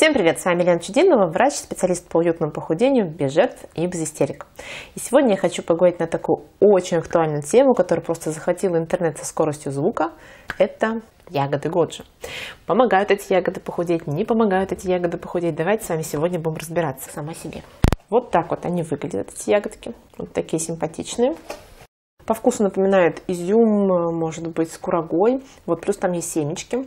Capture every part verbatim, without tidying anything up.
Всем привет! С вами Лена Чудинова, врач, специалист по уютному похудению, без жертв и без истерик. И сегодня я хочу поговорить на такую очень актуальную тему, которая просто захватила интернет со скоростью звука. Это ягоды Годжи. Помогают эти ягоды похудеть, не помогают эти ягоды похудеть? Давайте с вами сегодня будем разбираться сама себе. Вот так вот они выглядят, эти ягодки. Вот такие симпатичные. По вкусу напоминают изюм, может быть, с курагой. Вот, плюс там есть семечки.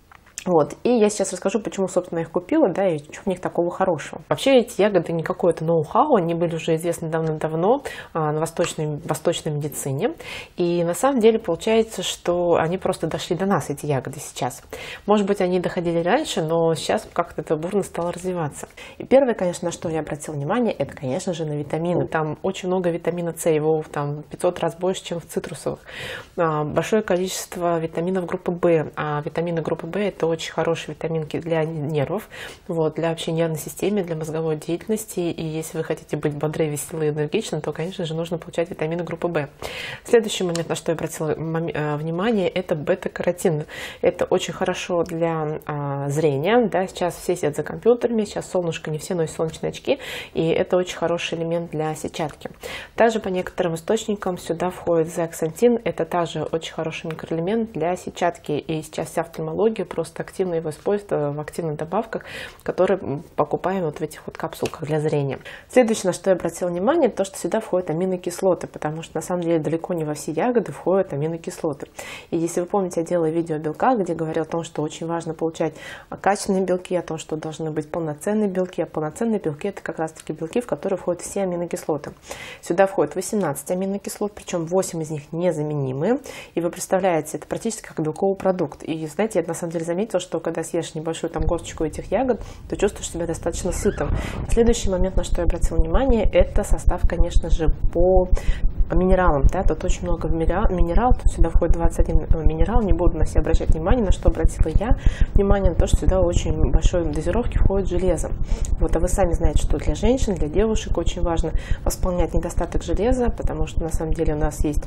Вот, и я сейчас расскажу, почему, собственно, я их купила, да, и что в них такого хорошего. Вообще, эти ягоды не какое-то ноу-хау, они были уже известны давно-давно а, на восточной, восточной медицине. И на самом деле получается, что они просто дошли до нас, эти ягоды, сейчас. Может быть, они доходили раньше, но сейчас как-то это бурно стало развиваться. И первое, конечно, на что я обратила внимание, это, конечно же, на витамины. Там очень много витамина С, его там пятьсот раз больше, чем в цитрусовых. А, большое количество витаминов группы В, а витамины группы В это очень хорошие витаминки для нервов, вот, для вообще нервной системы, для мозговой деятельности. И если вы хотите быть бодрее, веселее, энергичны, то, конечно же, нужно получать витамины группы В. Следующий момент, на что я обратила внимание, это бета-каротин. Это очень хорошо для а, зрения. Да, сейчас все сидят за компьютерами, сейчас солнышко, не все носят солнечные очки, и это очень хороший элемент для сетчатки. Также по некоторым источникам сюда входит зеаксантин. Это также очень хороший микроэлемент для сетчатки. И сейчас вся офтальмология просто активно его используют в активных добавках, которые покупаем вот в этих вот капсулках для зрения. Следующее, на что я обратила внимание, то, что сюда входят аминокислоты, потому что на самом деле далеко не во все ягоды входят аминокислоты. И если вы помните, я делала видео о белках, где говорила о том, что очень важно получать качественные белки, о том, что должны быть полноценные белки, а полноценные белки это как раз таки белки, в которые входят все аминокислоты. Сюда входит восемнадцать аминокислот, причем восемь из них незаменимые. И вы представляете, это практически как белковый продукт. И знаете, я на самом деле заметила, что когда съешь небольшую там горсточку этих ягод, то чувствуешь себя достаточно сытым. Следующий момент, на что я обратила внимание, это состав, конечно же, по минералам. Да? Тут очень много минерал, тут сюда входит двадцать один минерал, не буду на себя обращать внимание, на что обратила я внимание, на то, что сюда очень большой дозировки входит железо. Вот, а вы сами знаете, что для женщин, для девушек очень важно восполнять недостаток железа, потому что на самом деле у нас есть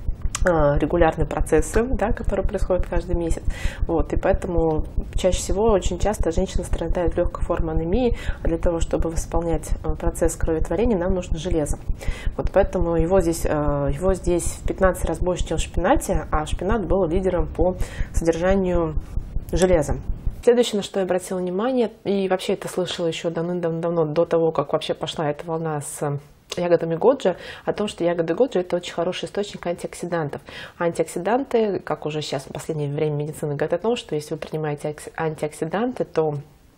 регулярные процессы, да, которые происходят каждый месяц. Вот, и поэтому чаще всего, очень часто женщина страдает легкой формой анемии, а для того, чтобы восполнять процесс кроветворения, нам нужно железо. Вот поэтому его здесь, его здесь в пятнадцать раз больше, чем в шпинате, а шпинат был лидером по содержанию железа. Следующее, на что я обратила внимание, и вообще это слышала еще давно-давно, до того, как вообще пошла эта волна с ягодами Годжи, о том, что ягоды Годжи это очень хороший источник антиоксидантов. Антиоксиданты, как уже сейчас в последнее время медицина говорит о том, что если вы принимаете антиоксиданты, то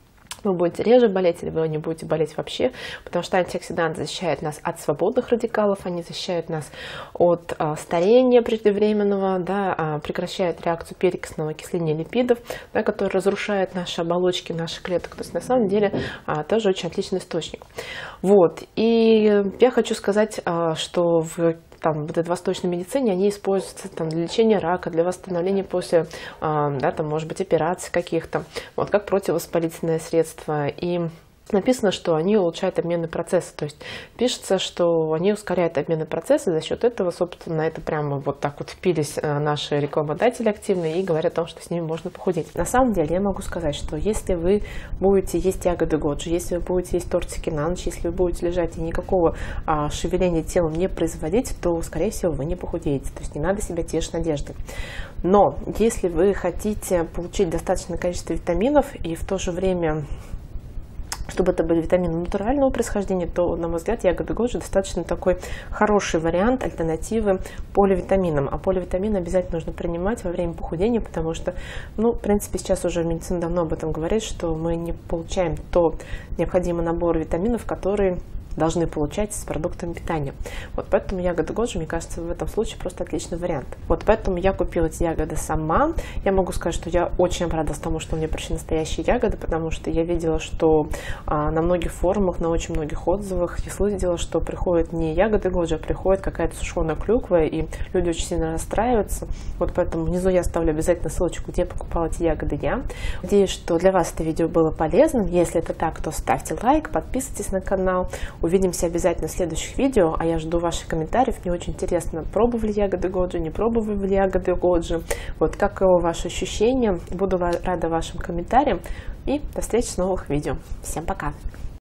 вы будете реже болеть, или вы не будете болеть вообще, потому что антиоксиданты защищают нас от свободных радикалов, они защищают нас от а, старения преждевременного, да, а, прекращают реакцию перекисного окисления липидов, да, которые разрушают наши оболочки, наши клеток. То есть на самом деле а, тоже очень отличный источник. Вот. И я хочу сказать, а, что в там, в этой восточной медицине они используются там, для лечения рака, для восстановления после, да, там, может быть, операций каких-то, вот, как противовоспалительное средство. И написано, что они улучшают обменный процесс, то есть пишется, что они ускоряют обменный процесс, и за счет этого, собственно, это прямо вот так вот впились наши рекламодатели активные и говорят о том, что с ними можно похудеть. На самом деле я могу сказать, что если вы будете есть ягоды Годжи, если вы будете есть тортики на ночь, если вы будете лежать и никакого а, шевеления телом не производить, то, скорее всего, вы не похудеете, то есть не надо себя тешить надеждой. Но если вы хотите получить достаточное количество витаминов и в то же время чтобы это были витамины натурального происхождения, то, на мой взгляд, ягоды Годжи достаточно такой хороший вариант альтернативы поливитаминам. А поливитамины обязательно нужно принимать во время похудения, потому что, ну, в принципе, сейчас уже медицина давно об этом говорит, что мы не получаем то необходимый набор витаминов, которые должны получать с продуктами питания. Вот поэтому ягоды Годжи, мне кажется, в этом случае просто отличный вариант. Вот поэтому я купила эти ягоды сама. Я могу сказать, что я очень обрадовалась тому, что мне пришли настоящие ягоды, потому что я видела, что а, на многих форумах, на очень многих отзывах я слышала, что приходят не ягоды Годжи, а приходит какая-то сушеная клюква, и люди очень сильно расстраиваются. Вот поэтому внизу я оставлю обязательно ссылочку, где я покупала эти ягоды я. Надеюсь, что для вас это видео было полезным. Если это так, то ставьте лайк, подписывайтесь на канал. Увидимся обязательно в следующих видео, а я жду ваших комментариев. Мне очень интересно, пробовали ягоды годжи, не пробовали ягоды годжи. Вот каково ваше ощущение. Буду рада вашим комментариям. И до встречи в новых видео. Всем пока!